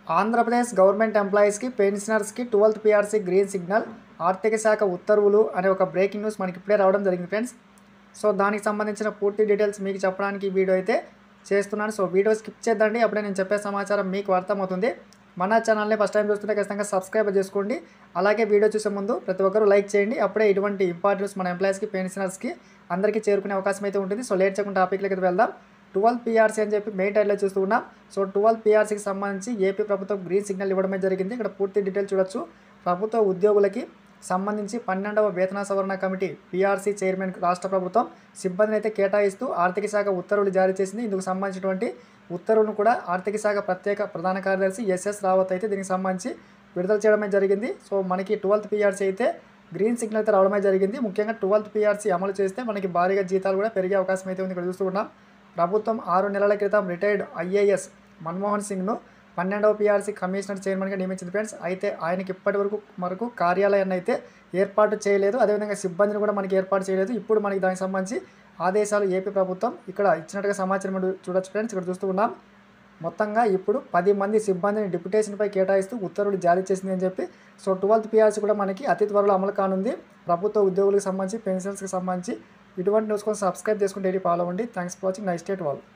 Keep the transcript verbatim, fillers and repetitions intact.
Andhra Pradesh government ఎంప్లాయీస్కి పెన్షనర్స్కి twelfth PRC green signal ఆర్థిక శాఖ ఉత్తర్వులు అనే ఒక బ్రేకింగ్ న్యూస్ మనకి ఇప్పుడే రావడం జరిగింది ఫ్రెండ్స్. సో దానికి సంబంధించిన పూర్తి డీటెయిల్స్ మీకు చెప్పడానికి ఈ వీడియో అయితే చేస్తున్నాను. సో వీడియో స్కిప్ చేద్దండి, అప్పుడే నేను చెప్పే సమాచారం మీకు అర్థమవుతుంది. మన ఛానల్ని ఫస్ట్ టైం చూస్తుంటే ఖచ్చితంగా సబ్స్క్రైబ్ చేసుకోండి. అలాగే వీడియో చూసే ముందు ప్రతి ఒక్కరూ లైక్ చేయండి. అప్పుడే ఇటువంటి ఇంపార్టెన్స్ మన ఎంప్లాయీస్కి పెన్షనర్స్కి అందరికీ చేరుకునే అవకాశం అయితే ఉంటుంది. సో లేట్ చేయకుండా టాపిక్లకి అయితే వెళ్దాం. ట్వెల్వ్ పీఆర్సీ అని చెప్పి మెయిన్ టైట్లో చూస్తూ ఉన్నాం. సో ట్వెల్వ్ పీఆర్సీకి సంబంధించి ఏపీ ప్రభుత్వం గ్రీన్ సిగ్నల్ ఇవ్వడమే జరిగింది. ఇక్కడ పూర్తి డీటెయిల్ చూడొచ్చు. ప్రభుత్వ ఉద్యోగులకి సంబంధించి పన్నెండవ వేతన సవరణ కమిటీ పీఆర్సీ చైర్మన్ రాష్ట్ర ప్రభుత్వం సిబ్బందిని అయితే కేటాయిస్తూ ఆర్థిక శాఖ ఉత్తర్వులు జారీ చేసింది. ఇందుకు సంబంధించినటువంటి ఉత్తర్వులను కూడా ఆర్థిక శాఖ ప్రత్యేక ప్రధాన కార్యదర్శి ఎస్ఎస్ రావత్ అయితే దీనికి సంబంధించి విడుదల చేయడమే జరిగింది. సో మనకి ట్వెల్త్ పీఆర్సీ అయితే గ్రీన్ సిగ్నల్ అయితే రావడమే జరిగింది. ముఖ్యంగా ట్వెల్త్ పీఆర్సీ అమలు చేస్తే మనకి భారీగా జీతాలు కూడా పెరిగే అవకాశం అయితే ఉంది. ఇక్కడ చూస్తూ ఉన్నాం. ప్రభుత్వం ఆరు నెలల క్రితం రిటైర్డ్ ఐఏఎస్ మన్మోహన్ సింగ్ను పన్నెండవ పీఆర్సీ కమిషనర్ చైర్మన్గా నియమించింది ఫ్రెండ్స్. అయితే ఆయనకి ఇప్పటి వరకు మనకు కార్యాలయాన్ని అయితే ఏర్పాటు చేయలేదు, అదేవిధంగా సిబ్బందిని కూడా మనకి ఏర్పాటు చేయలేదు. ఇప్పుడు మనకి దానికి సంబంధించి ఆదేశాలు ఏపీ ప్రభుత్వం ఇక్కడ ఇచ్చినట్టుగా సమాచారం చూడొచ్చు ఫ్రెండ్స్. ఇక్కడ చూస్తూ ఉన్నాం. మొత్తంగా ఇప్పుడు పది మంది సిబ్బందిని డిప్యుటేషన్పై కేటాయిస్తూ ఉత్తర్వులు జారీ చేసింది అని చెప్పి. సో ట్వెల్త్ పీఆర్సీ కూడా మనకి అతి త్వరలో అమలు కానుంది. ప్రభుత్వ ఉద్యోగులకు సంబంధించి పెన్షన్స్కి సంబంధించి ఇటువంటి న్యూస్ కోసం సబ్స్క్రైబ్ చేసుకుంటే ఫాలో అవ్వండి. Thanks for watching. Nice day to all.